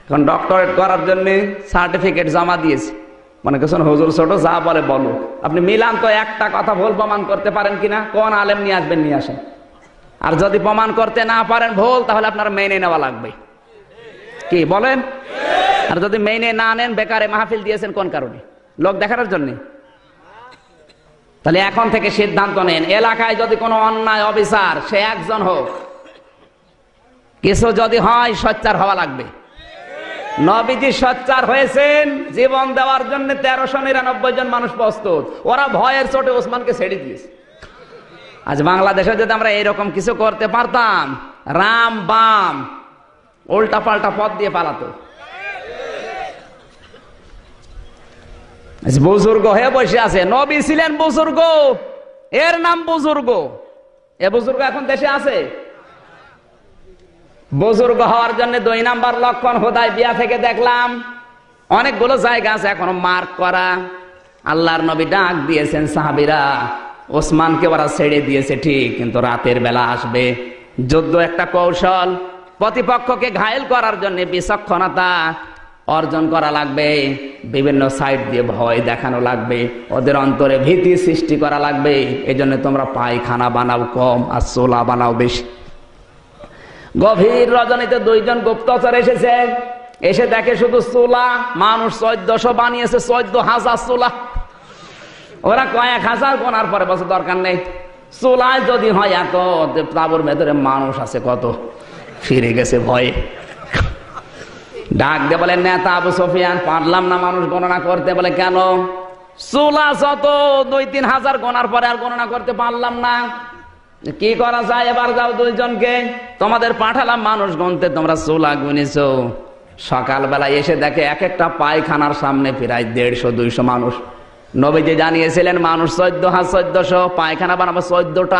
এখন ডক্টরেট করার জন্য সার্টিফিকেট জমা দিয়েছে, মনে করছেন হুজুর ছোট যা বলে বলো। আপনি মিলান তো একটা কথা ভুল প্রমাণ করতে পারেন কিনা, কোন আলেম নিয়ে আসবেন নিয়ে আসেন। আর যদি প্রমাণ করতে না পারেন ভুল, তাহলে আপনার মেনে নেওয়া লাগবে, কি বলেন? আর যদি মেনে না নেন, বেকারে মাহফিল দিয়েছেন কোন কারণে? লোক দেখানোর জন্য? তাহলে এখন থেকে সিদ্ধান্ত নেন, এলাকায় যদি কোনো অন্যায় অবিচার, সে একজন হোক, কিছু যদি হয় সোচ্চার হওয়া লাগবে। নবীজি সোচ্চার হয়েছেন, জীবন দেওয়ার জন্য 1399 জন মানুষ প্রস্তুত। ওরা ভয়ের চোটে ওসমানকে ছেড়ে দিয়েছে। আজ বাংলাদেশে যদি আমরা এরকম কিছু করতে পারতাম, রাম বাম উল্টা পাল্টা পথ দিয়ে পালাতো। বুজুর্গ হয়ে বসে আছে, নবী ছিলেন বুজুর্গ, এর নাম বুজুর্গ। এ বুজুর্গ এখন দেশে আছে? বুজুর্গ হওয়ার জন্য 2 নাম্বার লক্ষণ হুদায়বিয়া থেকে দেখলাম অনেকগুলো জায়গা আছে এখনো মার্ক করা। আল্লাহর নবী ডাক দিয়েছেন, সাহাবীরা ওসমানকে ওরা ছেড়ে দিয়েছে ঠিক, কিন্তু রাতের বেলা আসবে। যুদ্ধ একটা কৌশল, প্রতিপক্ষকে ঘায়েল করার জন্য বিচক্ষণতা অর্জন করা লাগবে, বিভিন্ন সাইড দিয়ে ভয় দেখানো লাগবে, ওদের অন্তরে ভীতি সৃষ্টি করা লাগবে। এই জন্য তোমরা পায়খানা বানাও কম আর চোলা বানাও বেশি। গভীর রজনীতে 2 জন গুপ্তচর এসেছে, এসে দেখে শুধু চুলা, মানুষ 1400 বানিয়েছে, 14,000 চুলা। ওরা কয়েক হাজার গোনার পরে বছর দরকার নেই, চুলায় যদি হয় এত, তাবুর ভেতরে মানুষ আছে কত, ফিরে গেছে ভয়ে। ডাক দিয়ে বলে, নেতা আবু সুফিয়ান, পারলাম না মানুষ গণনা করতে। বলে কেন? চুলা যত 2-3 হাজার গোনার পরে আর গণনা করতে পারলাম না। কি করা যায়? এবার যাও 2 জনকে, তোমাদের পাঠালাম মানুষ গুনতে, তোমরা চুলা গুনেছো। সকালবেলা এসে দেখে এক একটা পায়খানার সামনে প্রায় 150-200 মানুষ। নবীজি জানিয়েছিলেন মানুষ 14,000 পায়খানা বানাবো 14টা।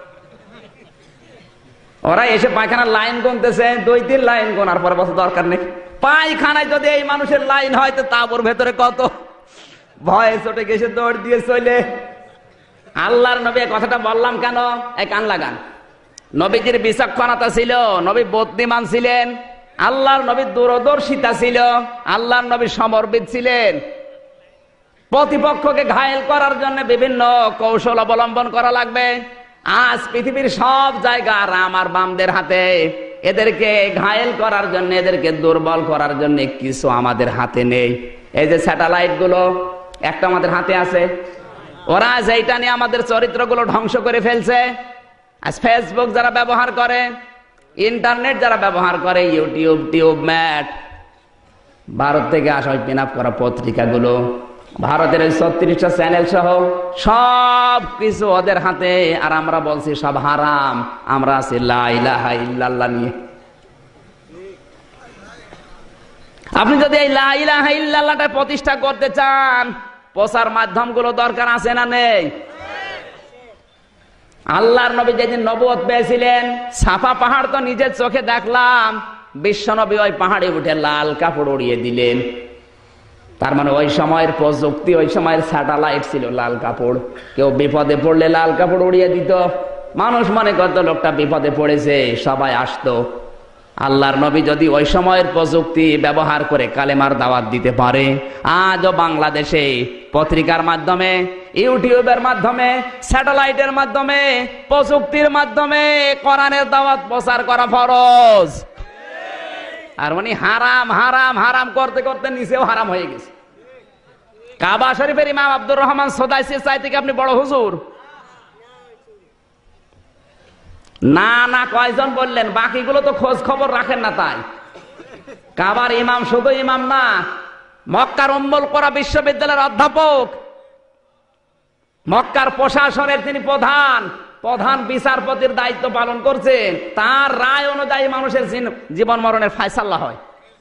ওরা এসে পায়খানার লাইন গুনতেছে, 2-3 লাইন গোনার পরে বছর দরকার নেই। পায়খানায় যদি এই মানুষের লাইন হয় তো তাবুর ভেতরে কত, ভয়ে চটে গেছে, দৌড় দিয়ে চলে। আল্লাহর নবী কথাটা বললাম কেন? এই কান লাগান। নবীজির বিচক্ষণতা ছিল, নবী বুদ্ধিমান ছিলেন, আল্লাহর নবী দূরদর্শিতা ছিল, আল্লাহর নবী সমরবিদ ছিলেন। প্রতিপক্ষকে ঘায়েল করার জন্য বিভিন্ন কৌশল অবলম্বন করা লাগবে। আজ পৃথিবীর সব জায়গা রাম আর বামদের হাতে। এদেরকে ঘায়েল করার জন্য, এদেরকে দুর্বল করার জন্য কিছু আমাদের হাতে নেই। এই যে স্যাটেলাইট গুলো একটা আমাদের হাতে আছে, ওরা যেটা নিয়ে আমাদের চরিত্রগুলো ধ্বংস করে ফেলছে। আজ ফেসবুক যারা ব্যবহার করে, ইন্টারনেট যারা ব্যবহার করে, ইউটিউব, টিউবম্যাট, ভারত থেকে আসা ওই পিন আপ করা পত্রিকাগুলো, ভারতের 36টা চ্যানেল সহ সব কিছু ওদের হাতে। আর আমরা বলছি সব হারাম, আমরা আছি লা ইলাহা ইল্লাল্লাহ নিয়ে। আপনি যদি এই লা ইলাহা ইল্লাল্লাহটা প্রতিষ্ঠা করতে চান, প্রচার মাধ্যমগুলো দরকার আছে না নেই? আল্লাহর নবী যেদিন নবুয়ত পেয়েছিলেন, সাফা পাহাড় তো নিজের চোখে দেখলাম, বিশ্ব নবী ওই পাহাড়ে উঠে লাল কাপড় উড়িয়ে দিলেন। তার মানে ওই সময়ের প্রযুক্তি, ওই সময়ের স্যাটেলাইট ছিল লাল কাপড়। কেউ বিপদে পড়লে লাল কাপড় উড়িয়ে দিত, মানুষ মনে করতো লোকটা বিপদে পড়েছে, সবাই আসতো। আল্লাহর নবী যদি ওই সময়ের প্রযুক্তি ব্যবহার করে কালেমার দাওয়াত দিতে পারে, আজও বাংলাদেশে পত্রিকার মাধ্যমে, ইউটিউবের মাধ্যমে, স্যাটেলাইটের মাধ্যমে, প্রযুক্তির মাধ্যমে কোরআনের দাওয়াত প্রচার করা ফরজ। আর উনি হারাম হারাম হারাম করতে করতে নিচেও হারাম হয়ে গেছে। কাবা শরীফের ইমাম আব্দুর রহমান সোদাইসির চাইতে কি আপনি বড় হুজুর? না না, কয়জন বললেন? বাকিগুলো তো খোঁজ খবর রাখেন না। তাই কাবার ইমাম শুধু ইমাম না, মক্কার উম্মুল কোরা বিশ্ববিদ্যালয়ের অধ্যাপক, মক্কার প্রশাসনের তিনি প্রধান বিচারপতির দায়িত্ব পালন করছেন। তার রায় অনুযায়ী মানুষের জীবন মরণের ফায়সালা হয়।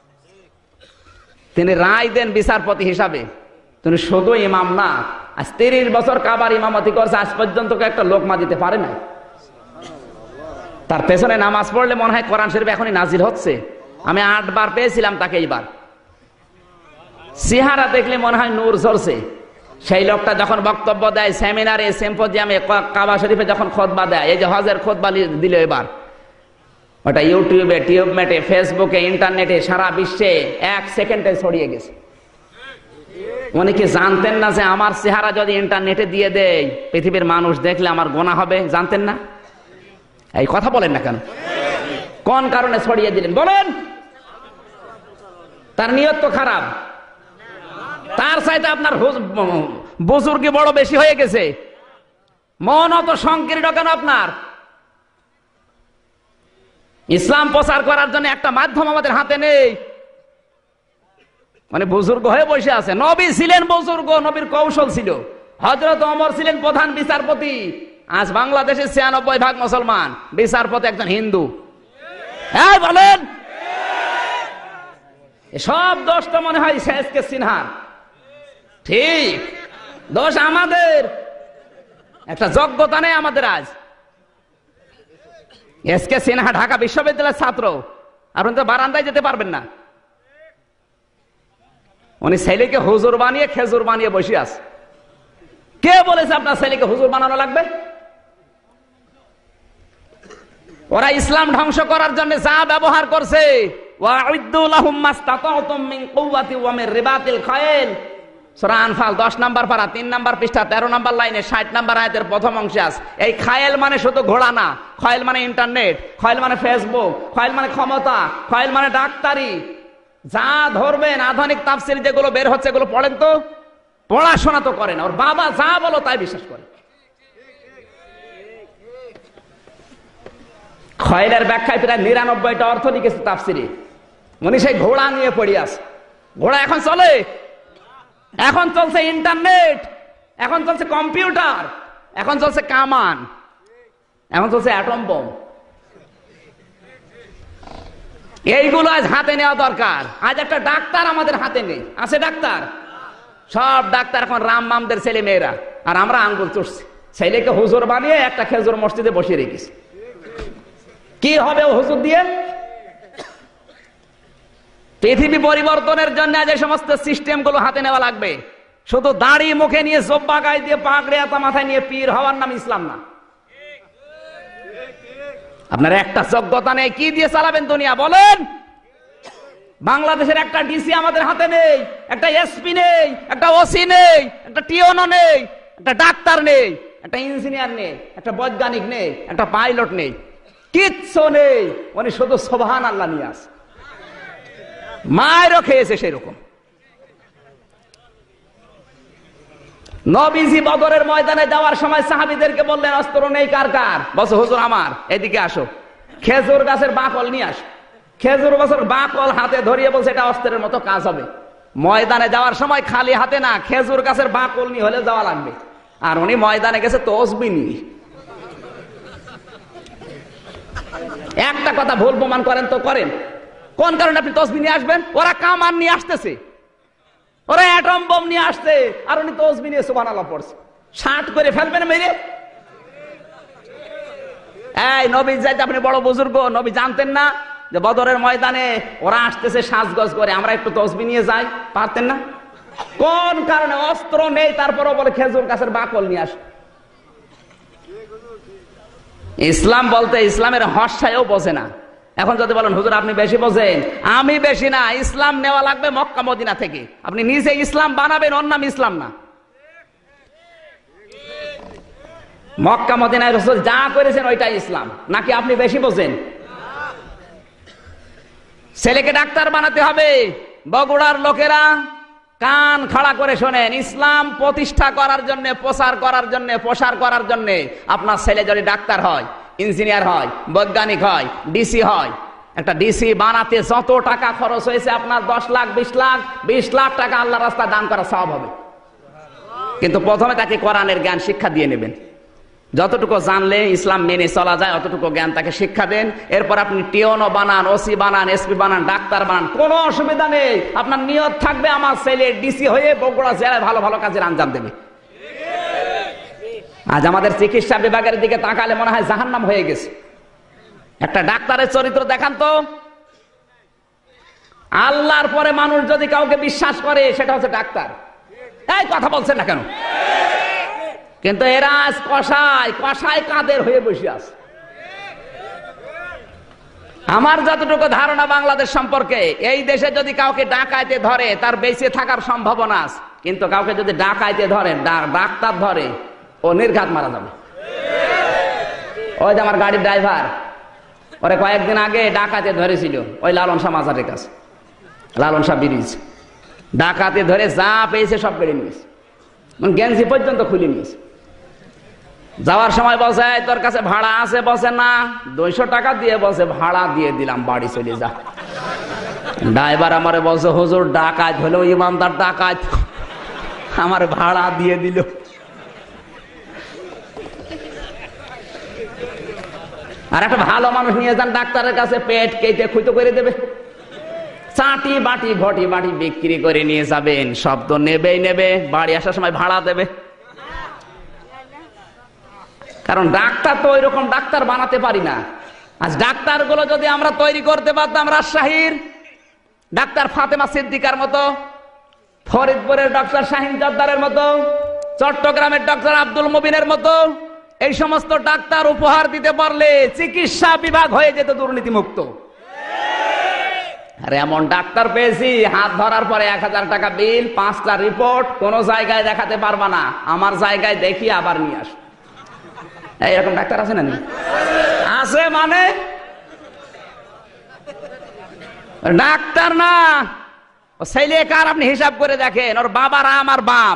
তিনি রায় দেন বিচারপতি হিসাবে। তিনি শুধু ইমাম না, আজ 30 বছর কাবার ইমামতি করছে, আজ পর্যন্ত একটা লোকমা দিতে পারে না। তার পেছনে নামাজ পড়লে মনে হয় কোরআন শরীফ এখনই নাজিল হচ্ছে। আমি 8 বার পেয়েছিলাম তাকে। এইবার চেহারা দেখলে মনে হয় নূর ঝরছে। সেই লোকটা যখন বক্তব্য দেয় সেমিনারে, সিম্পোজিয়ামে, কাবা শরীফে যখন খুতবা দেয়, এই যে হজের খুতবা দিল এবার, ওটা ইউটিউবে, টিউবমেটে, ফেসবুকে, ইন্টারনেটে সারা বিশ্বে 1 সেকেন্ডে ছড়িয়ে গেছে। উনি কি জানতেন না যে আমার চেহারা যদি ইন্টারনেটে দিয়ে দেয় পৃথিবীর মানুষ দেখলে আমার গোনা হবে? জানতেন না? এই কথা বলেন না কেন? কোন কারণে ছড়িয়ে দিলেন বলেন? তার নিয়ত তো খারাপ। তার চাইতে আপনার বুজুর্গি বড় বেশি হয়ে গেছে, মন অত সংকীর্ণ কেন আপনার? ইসলাম প্রচার করার জন্য একটা মাধ্যম আমাদের হাতে নেই, মানে বুজুর্গ হয়ে বসে আছে। নবী ছিলেন বুজুর্গ, নবীর কৌশল ছিল। হযরত ওমর ছিলেন প্রধান বিচারপতি। আজ বাংলাদেশের 96% মুসলমান, বিচারপতি একজন হিন্দু। হ্যাঁ বলেন, সব দোষ তো মনে হয় শেষকে সিনহার। ঠিক, দোষ আমাদের। একটা যোগ্যতা নেই আমাদের। আজ এসকে সিনহা ঢাকা বিশ্ববিদ্যালয়ের ছাত্র, আর উনি তো বারান্দায় যেতে পারবেন না। উনি ছেলেকে হুজুর বানিয়ে খেজুর বানিয়ে বসে আছে। কে বলেছে আপনার ছেলেকে হুজুর বানানো লাগবে? ওরা ইসলাম ধ্বংস করার জন্য যা ব্যবহার করছে, ওয়া'ইদ্দু লাহুম মাসতাতা'তুম মিন কুওয়াতি ওয়া মির রিবাতিল খায়ল, সূরা আনফাল 10 নম্বর পারা 3 নম্বর পৃষ্ঠা 13 নম্বর লাইনে 60 নম্বর আয়াতের প্রথম অংশে আছে। এই খায়েল মানে শুধু ঘোড়া না, খায়েল মানে ইন্টারনেট, খায়েল মানে ফেসবুক, খায়েল মানে ক্ষমতা, খায়েল মানে ডাক্তারি। যা ধরবেন আধুনিক তাফসীর যেগুলো বের হচ্ছে এগুলো পড়েন তো, পড়াশোনা তো করেন। ওর বাবা যা বলো তাই বিশ্বাস করে। খায়েলের ব্যাখ্যায় প্রায় 99টা অর্থ লিখেছে তাফসীরে। উনি সেই ঘোড়া নিয়ে পড়ে আছে। ঘোড়া এখন চলে, এখন চলছে ইন্টারনেট, এখন চলছে কম্পিউটার, এখন চলছে কামান, এখন চলছে অ্যাটম বোম। এইগুলো আজ হাতে নেওয়া দরকার। আজ একটা ডাক্তার আমাদের হাতে নেই, আছে ডাক্তার? সব ডাক্তার এখন রাম মামদের ছেলে মেয়েরা, আর আমরা আঙ্গুল চুষছি। ছেলেকে হুজুর বানিয়ে একটা খেজুর মসজিদে বসিয়ে রেখেছি। কি হবে ও হুজুর দিয়ে? পৃথিবী পরিবর্তনের জন্য যে সমস্ত সিস্টেম গুলো হাতে নেওয়া লাগবে। শুধু দাড়ি মুখে নিয়ে, জব্বা গায়ে দিয়ে, পাগড়ি আতা মাথায় নিয়ে পীর হওয়ার নাম ইসলাম না। আপনার একটা যোগ্যতা নেই, কি দিয়ে চালাবেন দুনিয়া বলেন? বাংলাদেশের একটা ডিসি আমাদের হাতে নেই, একটা এসপি নেই, একটা ওসি নেই, একটা টিওনো নেই, একটা ডাক্তার নেই, একটা ইঞ্জিনিয়ার নেই, একটা বৈজ্ঞানিক নেই, একটা পাইলট নেই, কিচ্ছু নেই। উনি শুধু সুবহানাল্লাহ নিয়ে আসে। মায়েরও খেয়েছে সেরকম। নবীজি বদরের ময়দানে যাওয়ার সময় সাহাবীদেরকে বললেন, অস্ত্র নেই কার কার? বলছে হুজুর আমার। এদিকে আসো, খেজুর গাছের বাকল নিয়ে আসো। খেজুর গাছের বাকল হাতে ধরিয়ে বলছে এটা অস্ত্রের মতো কাজ হবে। ময়দানে যাওয়ার সময় খালি হাতে না, খেজুর গাছের বাকল নিয়ে হলে যাওয়া লাগবে। আর উনি ময়দানে গেছে তসবিহ নিয়ে। একটা কথা ভুল প্রমাণ করেন তো করেন, কোন কারণে আপনি তসবিহ নিয়ে আসবেন? ওরা কামান নিয়ে আসতেছে, ওরা অ্যাটম বোম নিয়ে আসছে, আর উনি তসবিহ নিয়ে সুবহানাল্লাহ পড়ছে। 60 করে ফেলবেন মেরে। এই নবী যাইতে আপনি বড় বুজুর্গ, নবী জানতেন না যে বদরের ময়দানে ওরা আসতেছে সাজগজ করে, আমরা একটু তসবিহ নিয়ে যাই? পারতেন না? কোন কারণে? অস্ত্র নেই, তারপরও বলে খেজুর গাছের বাকল নিয়ে আস। ইসলাম বলতে ইসলামের হর্ষায়ও বোঝে না। এখন যদি বলেন হুজুর আপনি বেশি বোঝেন, আমি বেশি না। ইসলাম নেওয়া লাগবে মক্কা মদিনা থেকে। আপনি নিজে ইসলাম বানাবেন, ওর নাম ইসলাম না। মক্কা মদিনায় রাসূল যা করেছেন ওইটাই ইসলাম, নাকি আপনি বেশি বোঝেন? ছেলেকে ডাক্তার বানাতে হবে। বগুড়ার লোকেরা কান খাড়া করে শোনেন, ইসলাম প্রতিষ্ঠা করার জন্য, প্রচার করার জন্য, প্রসার করার জন্য আপনার ছেলে যদি ডাক্তার হয়, ইঞ্জিনিয়ার হয়, বৈজ্ঞানিক হয়, ডিসি হয়, একটা ডিসি বানাতে যত টাকা খরচ হয়েছে আপনার 10 লাখ, 20 লাখ টাকা আল্লাহ রাস্তায় দান করা সওয়াব হবে। কিন্তু প্রথমে তাকে কোরআনের জ্ঞান শিক্ষা দিয়ে নেবেন। যতটুকু জানলে ইসলাম মেনে চলা যায় অতটুকু জ্ঞান তাকে শিক্ষা দেন। এরপর আপনি টিওনো বানান, ওসি বানান, এসপি বানান, ডাক্তার বানান, কোনো অসুবিধা নেই। আপনার নিয়ত থাকবে আমার ছেলে ডিসি হয়ে বগুড়া জেলায় ভালো ভালো কাজের আঞ্জাম দেবে। আজ আমাদের চিকিৎসা বিভাগের দিকে তাকালে মনে হয় জাহান্নাম হয়ে গেছে। একটা ডাক্তারের চরিত্র দেখান তো। আল্লাহর পরে মানুষ যদি কাউকে বিশ্বাস করে সেটা হচ্ছে ডাক্তার। এই কথা বলছেন না কেন? কিন্তু এরা আজ কসাই কসাই কাদের হয়ে বসে আছে। আমার যতটুকু ধারণা বাংলাদেশ সম্পর্কে, এই দেশে যদি কাউকে ডাকাইতে ধরে তার বেঁচে থাকার সম্ভাবনা আছে, কিন্তু কাউকে যদি ডাকাইতে ধরে, ডাক্তার ধরে, ও নির্ঘাত মারা যাবে। ওই যে আমার গাড়ির ড্রাইভার, ওরে কয়েকদিন আগে ডাকাতে ধরেছিল ওই লালন শাহ মাজারের কাছে, লালন শাহ ব্রিজ। ডাকাতে ধরে যা পেয়েছে সব কেড়ে নিয়েছে, গেঞ্জি পর্যন্ত খুলে নিয়েছে। যাওয়ার সময় বলছে তোর কাছে ভাড়া আছে? বলছে না। 200 টাকা দিয়ে বলছে ভাড়া দিয়ে দিলাম, বাড়ি চলে যা। ড্রাইভার আমারে বলছে হুজুর ডাকাত হলো ইমানদার ডাকাত, আমার ভাড়া দিয়ে দিল। আর একটা ভালো মানুষ নিয়ে যান ডাক্তারের কাছে, পেট কেটে খুঁতো করে দেবে, চাটি বাটি ভটি বাটি বিক্রি করে নিয়ে যাবেন, সব তো নেবেই নেবে, বাড়ি আসার সময় ভাড়া দেবে। কারণ ডাক্তার তো ওই রকম ডাক্তার বানাতে পারি না। আজ ডাক্তার গুলো যদি আমরা তৈরি করতে পারতাম রাজশাহীর ডাক্তার ফাতেমা সিদ্দিকার মতো, ফরিদপুরের ডক্টর শাহিন জর্দারের মতো, চট্টগ্রামের ডক্টর আব্দুল মুবিনের মতো, এই সমস্ত ডাক্তার উপহার দিতে পারলে চিকিৎসা বিভাগ হয়ে যেত দুর্নীতি মুক্ত। আর এমন ডাক্তার পেয়েছি, হাত ধরার পরে 1000 টাকা বিল, 5টা রিপোর্ট, কোন জায়গায় দেখাতে পারবা না, আমার জায়গায় দেখি আবার নিয়ে আস। এইরকম ডাক্তার আছে না? আছে মানে ডাক্তার না, ও ছেলে কার আপনি হিসাব করে দেখেন, ওর বাবার আমার বাম।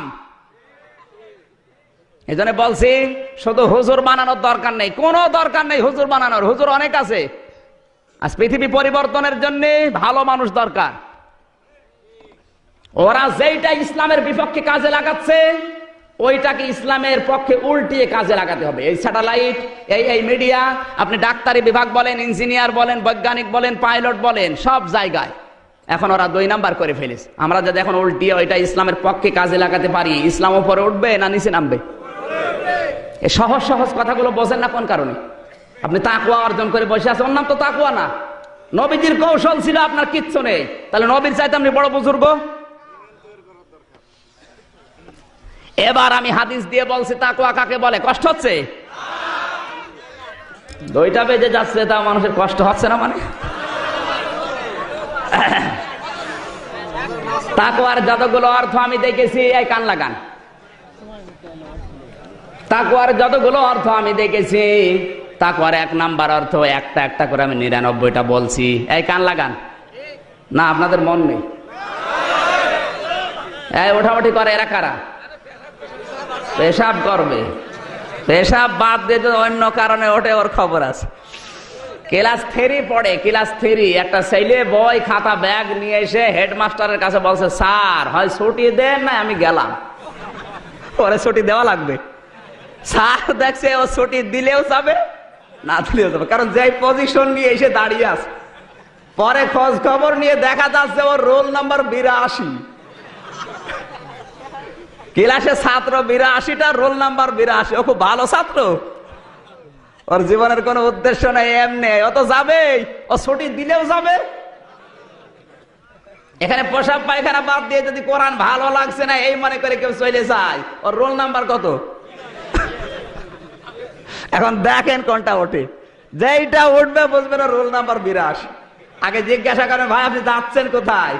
এই জন্য বলছি শুধু হুজুর বানানোর দরকার নেই, কোনো দরকার নেই হুজুর বানানোর, হুজুর অনেক আছে। আজ পৃথিবী পরিবর্তনের জন্য ভালো মানুষ দরকার। ওরা যেইটা ইসলামের বিপক্ষে কাজে লাগাচ্ছে, ওইটাকে ইসলামের পক্ষে উল্টিয়ে কাজে লাগাতে হবে। এই স্যাটেলাইট, এই মিডিয়া, আপনি ডাক্তারি বিভাগ বলেন, ইঞ্জিনিয়ার বলেন, বৈজ্ঞানিক বলেন, পাইলট বলেন, সব জায়গায় এখন ওরা 2 নাম্বার করে ফেলেছে। আমরা যদি এখন উল্টিয়ে ওইটা ইসলামের পক্ষে কাজে লাগাতে পারি, ইসলাম উপরে উঠবে না নিচে নামবে? এই সহজ সহজ কথাগুলো বোঝেন না কোন কারণে? আপনি তাকওয়া অর্জন করে বসে আছেন, ওর নাম তো তাকওয়া না। নবীজির কৌশল ছিল, আপনার কিচ্ছু নেই, তাহলে নবীর চাইতে আপনি বড় বুজুর্গ? এবার আমি হাদিস দিয়ে বলছি তাকওয়া কাকে বলে। কষ্ট হচ্ছে? 2টা বেজে যাচ্ছে, তা মানুষের কষ্ট হচ্ছে না মানে? তাকওয়ার যতগুলো অর্থ আমি দেখেছি, এই কান লাগান, তাকওয়ার যতগুলো অর্থ আমি দেখেছি, তাকওয়ার 1 নাম্বার অর্থ একটা একটা করে আমি 99টা বলছি। এই কান লাগান না, আপনাদের মন নেই? এই ওঠাউঠি করে এরা কারা? পেশাব করবে, পেশাব বাদ দিয়ে যদি অন্য কারণে ওঠে ওর খবর আছে। ক্লাস 3 পড়ে, ক্লাস 3, একটা ছেলে বই খাতা ব্যাগ নিয়ে এসে হেডমাস্টারের কাছে বলছে স্যার হয় ছুটি দেন না আমি গেলাম। পরে ছুটি দেওয়া লাগবে। স্যার দেখছে ও ছুটি দিলেও যাবে না দিলেও যাবে, কারণ যে পজিশন নিয়ে এসে দাঁড়িয়ে আছে। পরে খোঁজ খবর নিয়ে দেখা যাচ্ছে ওর রোল নাম্বার 82। ক্লাসে ছাত্র 82টা, রোল নাম্বার 82। ও খুব ভালো ছাত্র, ওর জীবনের কোনো উদ্দেশ্য নেই, এমনি ও তো যাবেই, ও ছুটি দিলেও যাবে। এখানে পোশাক পায়খানা বাদ দিয়ে যদি কোরআন ভালো লাগছে না এই মনে করে কেউ চলে যায়, ওর রোল নাম্বার কত? এখন দেখেন কোনটা ওঠে, যেইটা উঠবে বুঝবেন ওর রোল নাম্বার 82। আগে জিজ্ঞাসা করেন ভাই আপনি যাচ্ছেন কোথায়?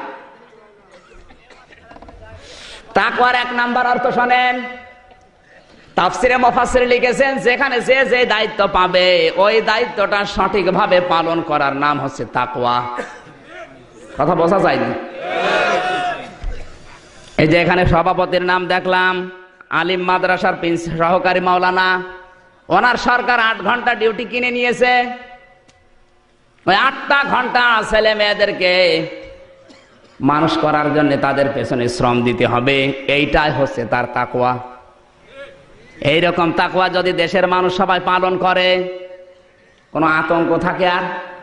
তাকওয়ার 1 নাম্বার অর্থ শোনেন, তাফসিরে মুফাসসির লিখেছেন যেখানে যে দায়িত্ব পাবে ওই দায়িত্বটা সঠিকভাবে পালন করার নাম হচ্ছে তাকওয়া। কথা বোঝা যায়নি? এই যে এখানে সভাপতির নাম দেখলাম, আলিম মাদ্রাসার সহকারী মাওলানা, ওনার সরকার 8 ঘন্টা ডিউটি কিনে নিয়েছে। ওই 8টা ঘন্টা ছেলে মেয়েদেরকে মানুষ করার জন্য তাদের পেছনে শ্রম দিতে হবে, এইটাই হচ্ছে তার তাকওয়া। এইরকম তাকওয়া যদি দেশের মানুষ সবাই পালন করে, কোনো আতঙ্ক থাকে আর?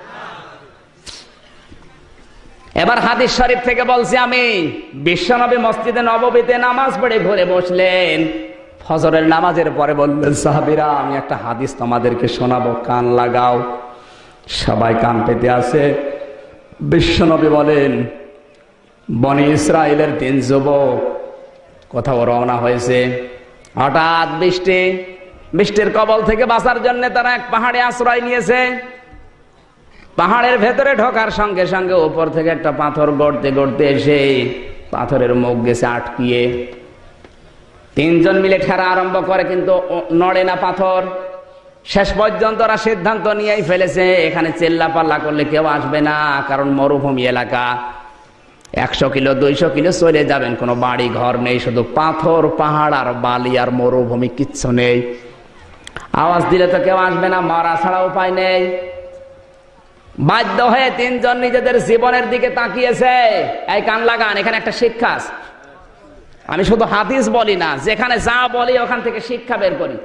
এবার হাদিস শরীফ থেকে বলছি আমি, বিশ্বনবী মসজিদে নববীতে নামাজ পড়ে ঘরে বসলেন, ফজরের নামাজের পরে বললেন সাহাবীরা আমি একটা হাদিস তোমাদেরকে শোনাবো, কান লাগাও। সবাই কান পেতে আছে। বিশ্বনবী বলেন বনি ইসরায়েলের 3 যুবক কোথাও রওনা হয়েছে, হঠাৎ বৃষ্টির কবল থেকে বাঁচার জন্য তারা এক পাহাড়ে আশ্রয় নিয়েছে। পাহাড়ের ভেতরে ঢোকার সঙ্গে সঙ্গে উপর থেকে একটা পাথর গড়তে গড়তে এসে পাথরের মুখ গেছে আটকিয়ে। তিনজন মিলে ঠেলা আরম্ভ করে, কিন্তু নড়ে না পাথর। শেষ পর্যন্ত ওরা সিদ্ধান্ত নিয়েই ফেলেছে এখানে চেল্লা পাল্লা করলে কেউ আসবে না, কারণ মরুভূমি এলাকা। 100 কিলো 200 কিলো চলে যাবেন, কোনো বাড়ি ঘর নেই, শুধু পাথর, পাহাড় আর বালি আর মরুভূমি, কিচ্ছু নেই। আওয়াজ দিলে তো কেউ আসবে না, মারা ছাড়া উপায় নেই। বাধ্য হয়ে তিনজন নিজেদের জীবনের দিকে তাকিয়েছে। এই কান লাগান, এখানে একটা শিক্ষা আছে। আমি শুধু হাদিস বলি না, যেখানে যা বলি ওখান থেকে শিক্ষা বের করি।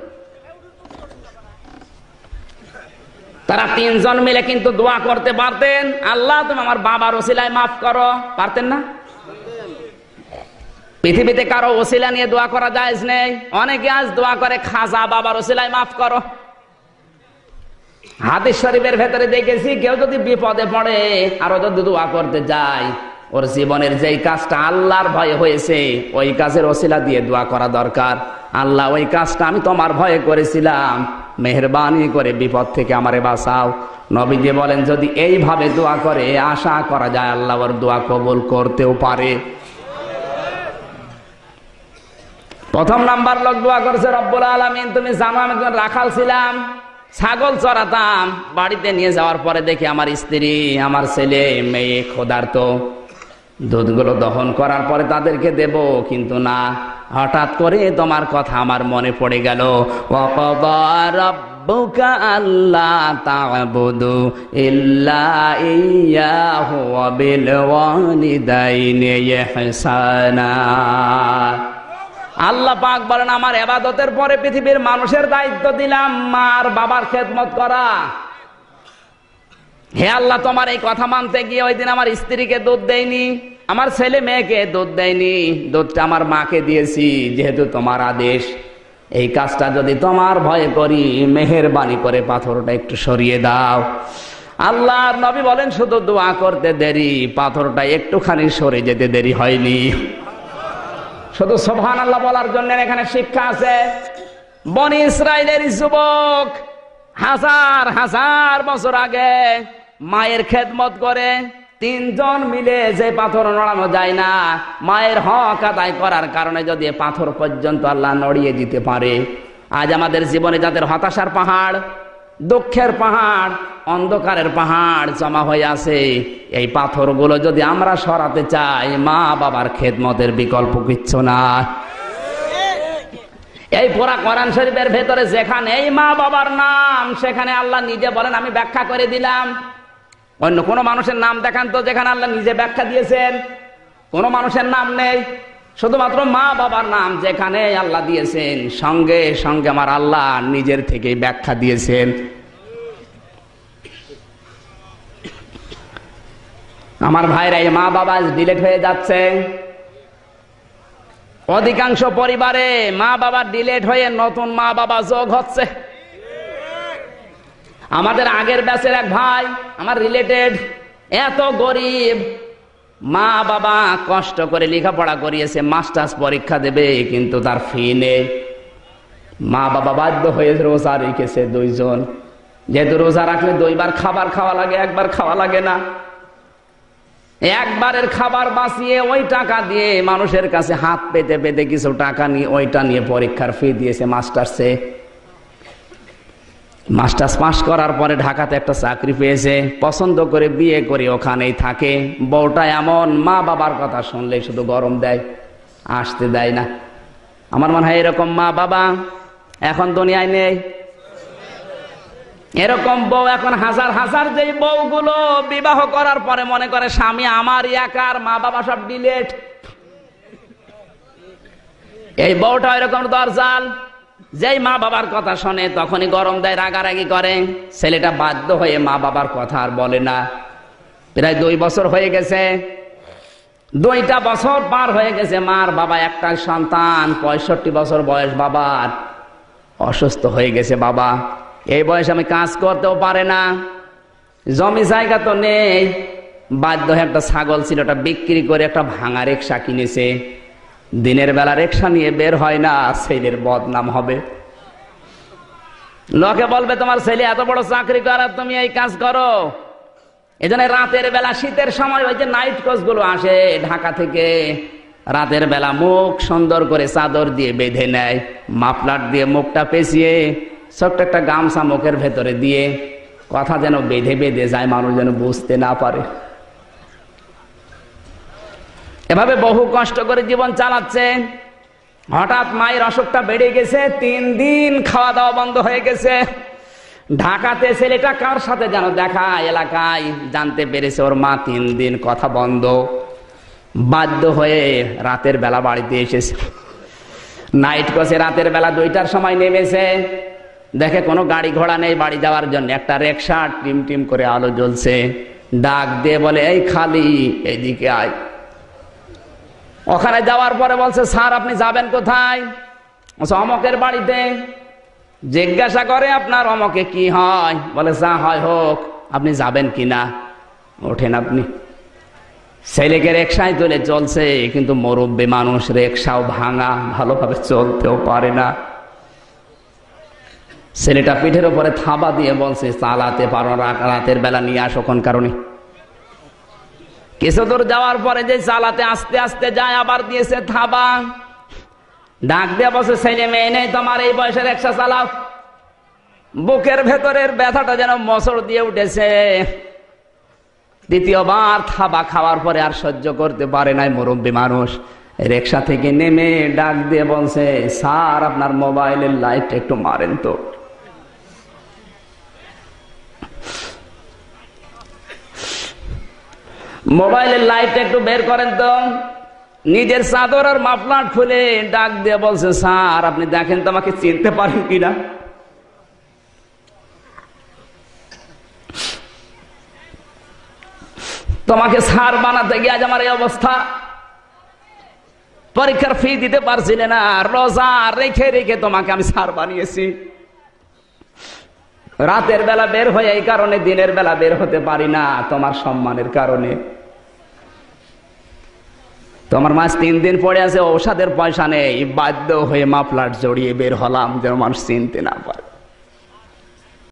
তারা তিনজন মিলে কিন্তু দোয়া করতে পারতেন, আল্লাহ তুমি আমার বাবার ওসিলায় মাফ করো, পারতেন না? পৃথিবীতে কারো ওসিলা নিয়ে দোয়া করা জায়েজ নেই। অনেকে আজ দোয়া করে খাজা বাবার ওসিলায় মাফ করো। হাদিস শরীফের ভেতরে দেখেছি কেউ যদি বিপদে পড়ে আর যদি দোয়া করতে যায়, ওর জীবনের যেই কাজটা আল্লাহর ভয়ে হয়েছে ওই কাজের ওসিলা দিয়ে দোয়া করা দরকার। আল্লাহ ওই কাজটা আমি তোমার ভয়ে করেছিলাম, মেহেরবানি করে বিপদ থেকে আমারে বাঁচাও। নবীজি বলেন যদি এইভাবে দোয়া করে আশা করা যায় আল্লাহ ওর দোয়া কবুল করতেও পারে। প্রথম নাম্বার লোক দোয়া করছে, রব্বুল আলামিন তুমি জানো আমি একজন রাখাল ছিলাম, ছাগল চড়াতাম, বাড়িতে নিয়ে যাওয়ার পরে দেখি আমার স্ত্রী আমার ছেলে মেয়ে ক্ষুধার্ত, দুধগুলো দহন করার পরে তাদেরকে দেব, কিন্তু না, হঠাৎ করে তোমার কথা আমার মনে পড়ে গেল। ওয়াকাদা রাব্বুকা আল্লা তা'বুদু ইল্লা ইয়্যাহু ওয়া বিল ওয়ালিদাইনি ইহসানা। আল্লাহ পাক বলেন আমার ইবাদতের পরে পৃথিবীর মানুষের দায়িত্ব দিলাম মার বাবার খেদমত করা। হে আল্লাহ, তোমার এই কথা মানতে গিয়ে ওই দিন আমার স্ত্রীকে দুধ দেয়নি, আমার ছেলে মেয়েকে দুধ দেয়নি, দুধটা আমার মাকে দিয়েছি, যেহেতু তোমার আদেশ। এই কাজটা যদি তোমার ভয়ে করি মেহেরবানি করে পাথরটা একটু সরিয়ে দাও। আল্লাহর নবী বলেন শুধু দোয়া করতে দেরি, পাথরটা একটুখানি সরে যেতে দেরি হয়নি। শুধু সুবহানাল্লাহ বলার জন্য এখানে শিক্ষা আছে। বনি ইসরাইলের যুবক হাজার হাজার বছর আগে মায়ের খেদমত করে তিনজন মিলে যে পাথর নড়ানো যায় না, মায়ের হক আদায় করার কারণে যদি পাথর পর্যন্ত আল্লাহ নড়িয়ে দিতে পারে, আজ আমাদের জীবনে যাদের হতাশার পাহাড়, দুঃখের পাহাড়, অন্ধকারের পাহাড় জমা হয়ে আছে, এই পাথরগুলো যদি আমরা সরাতে চাই, মা বাবার খেদমতের বিকল্প কিচ্ছু না। এই পুরা কোরআন শরীফের ভেতরে যেখানে এই মা বাবার নাম, সেখানে আল্লাহ নিজে বলেন আমি ব্যাখ্যা করে দিলাম। অন্য কোন মানুষের নাম দেখান তো যেখানে আল্লাহ নিজে ব্যাখ্যা দিয়েছেন। কোন মানুষের নাম নেই, শুধুমাত্র মা বাবার নাম যেখানে আল্লাহ দিয়েছেন, সঙ্গে সঙ্গে আমার আল্লাহ নিজের থেকেই ব্যাখ্যা দিয়েছেন। আমার ভাইরা, এই মা বাবা ডিলেট হয়ে যাচ্ছে। অধিকাংশ পরিবারে মা বাবা ডিলেট হয়ে নতুন মা বাবা যোগ হচ্ছে। আমাদের আগের ব্যাচের এক ভাই আমার রিলেটেড, এত গরিব, মা বাবা কষ্ট করে লেখাপড়া করিয়েছে, মাস্টার্স পরীক্ষা দেবে, কিন্তু তার ফি নেই। মা বাবা বাধ্য হয়ে রোজা রেখেছে দুইজন, যেহেতু রোজা রাখলে 2 বার খাবার খাওয়া লাগে, 1 বার খাওয়া লাগে না। একবারের খাবার বাঁচিয়ে ওই টাকা দিয়ে মানুষের কাছে হাত পেতে পেতে কিছু টাকা নিয়ে ওইটা নিয়ে পরীক্ষার ফি দিয়েছে মাস্টার্সে। মাস্টার্স পাস করার পরে ঢাকাতে একটা চাকরি পেয়েছে, পছন্দ করে বিয়ে করে ওখানেই থাকে। বউটা এমন, মা বাবার কথা শুনলে শুধু গরম দেয়, আসতে দেয় না। আমার মনে হয় এরকম মা বাবা এখন দুনিয়ায় নেই। এরকম বউ এখন হাজার হাজার, যেই বউগুলো বিবাহ করার পরে মনে করে স্বামী আমার একার, মা বাবা সব ডিলেট। এই বউটা এরকম দরজাল, যেই মা বাবার কথা শোনে তখনই গরম দেয়, রাগারাগি করে। ছেলেটা বাধ্য হয়ে মা বাবার কথা আর বলে না। প্রায় 2 বছর হয়ে গেছে, 2টা বছর পার হয়ে গেছে। মার বাবা একটা সন্তান, 65 বছর বয়স বাবার, অসুস্থ হয়ে গেছে বাবা। এই বয়সে আমি কাজ করতেও পারে না, জমি জায়গা তো নেই। বাধ্য হয়ে একটা ছাগল ছিল, ওটা বিক্রি করে একটা ভাঙা রিকশা কিনেছে। দিনের বেলা রিকশা নিয়ে বের হয় না, ছেলের বদনাম হবে। লোকে বলবে তোমার ছেলে এত বড় চাকরি করে তুমি এই কাজ করো। এজন্য রাতের বেলা শীতের সময় ওই যে নাইট কোচ গুলো আসে ঢাকা থেকে, রাতের বেলা মুখ সুন্দর করে চাদর দিয়ে বেঁধে নেয়, মাফলার দিয়ে মুখটা পেঁচিয়ে ছোট্ট একটা গামছা মুখের ভেতরে দিয়ে কথা যেন বেঁধে বেঁধে যায়, মানুষ যেন বুঝতে না পারে। এভাবে বহু কষ্ট করে জীবন চালাচ্ছে। হঠাৎ মায়ের অসুখটা বেড়ে গেছে, 3 দিন খাওয়া দাওয়া বন্ধ হয়ে গেছে। ঢাকাতে ছেলেটা কার সাথে যেন দেখা, এলাকায় জানতে পেরেছে ওর মা 3 দিন কথা বন্ধ। বাধ্য হয়ে রাতের বেলা বাড়িতে এসেছে। নাইট কোচে রাতের বেলা 2টার সময় নেমেছে, দেখে কোনো গাড়ি ঘোড়া নেই বাড়ি যাওয়ার জন্য, একটা রিকশা টিম টিম করে আলো জ্বলছে। ডাক দিয়ে বলে, এই খালি এইদিকে আয়। ওখানে যাওয়ার পরে বলছে, স্যার আপনি যাবেন কোথায়? অমকের বাড়িতে। জিজ্ঞাসা করে, আপনার অমকে কি হয়? বলে, যা হয় হোক, আপনি যাবেন কিনা? ওঠেন আপনি। ছেলেকে রিকশায় তুলে চলছে, কিন্তু মুরব্বী মানুষ, রিকশাও ভাঙা, ভালোভাবে চলতেও পারে না। ছেলেটা পিঠের উপরে থাবা দিয়ে বলছে, চালাতে পারো, রাতের বেলা নিয়ে আসো কোন কারণে? কিছু দূর যাওয়ার পরে যে চালাতে আস্তে আস্তে যায়, আবার দিয়েছে থাবা। ডাক দিয়ে বসে, ছেলে মেয়ে নেই তোমার, এই বয়সে রিকশা চালাও। বুকের ভেতরের ব্যথাটা যেন মোচড় দিয়ে উঠেছে। দ্বিতীয়বার থাবা খাওয়ার পরে আর সহ্য করতে পারে নাই মুরব্বী মানুষ, রিকশা থেকে নেমে ডাক দিয়ে বলছে, স্যার আপনার মোবাইলের লাইট একটু মারেন তো। মোবাইলের লাইট একটু বের করেন তো। নিজের চাদর আর মাফলার খুলে ডাক দিয়ে বলছে, স্যার আপনি দেখেন তো আমাকে চিনতে পারেন কিনা? তোমাকে স্যার বানাতে গিয়ে আজ আমার এই অবস্থা। পরীক্ষার ফি দিতে পারছিলে না, রোজা রেখে রেখে তোমাকে আমি স্যার বানিয়েছি। রাতের বেলা বের হয়ে এই কারণে দিনের বেলা বের হতে পারি না, তোমার সম্মানের কারণে। তোমার মাস 3 দিন পড়ে আছে, ঔষধের পয়সা নেই, বাধ্য হয়ে মাফলার জড়িয়ে বের হলাম যেন মানুষ চিনতে না পারে।